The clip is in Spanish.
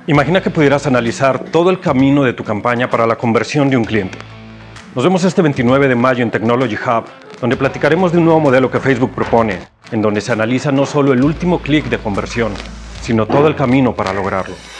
Imagina que pudieras analizar todo el camino de tu campaña para la conversión de un cliente. Nos vemos este 29 de mayo en Technology Hub, donde platicaremos de un nuevo modelo que Facebook propone, en donde se analiza no solo el último clic de conversión, sino todo el camino para lograrlo.